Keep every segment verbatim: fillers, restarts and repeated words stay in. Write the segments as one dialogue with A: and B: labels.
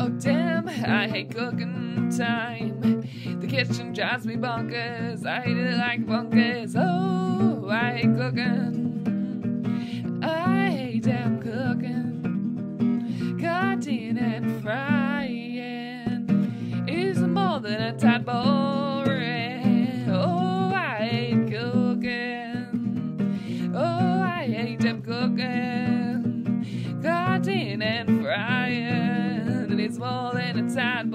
A: Oh damn, I hate cooking time. The kitchen drives me bonkers. I hate it like bonkers. Oh, I hate cooking. I hate damn cooking. Cutting and frying is more than a tad boring. Oh, I hate cooking. Oh, I hate damn cooking. Cutting and frying, and it's more than a tad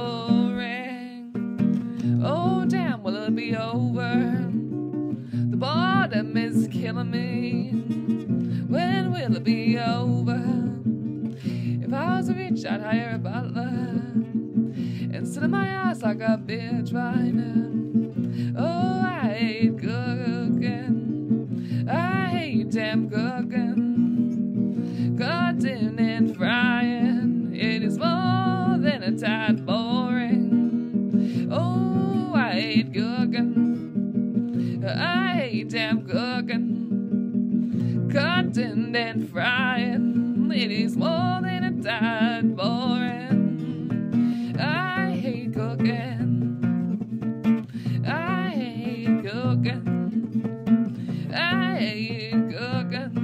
A: boring. Oh damn, will it be over? The boredom is killing me. When will it be over? If I was rich, I'd hire a butler and sit in my ass like a bitch whiner. Oh, I hate cooking. I hate damn cooking. Cutting and frying, it is more than a tad boring. Oh, I hate cooking. I hate damn cooking. Cutting and frying, it is more than a tad boring. I hate cooking. I hate cooking. I hate cooking.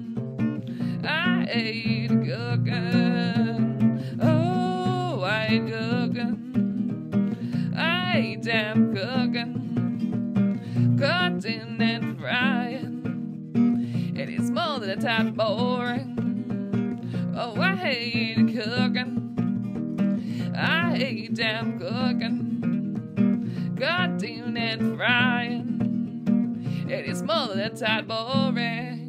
A: I hate cooking. Oh, I hate cooking. I hate damn cooking. Cutting and frying, it is more than a tad boring. Oh, I hate cooking. I hate damn cooking. Cutting and frying, it is more than a tad boring.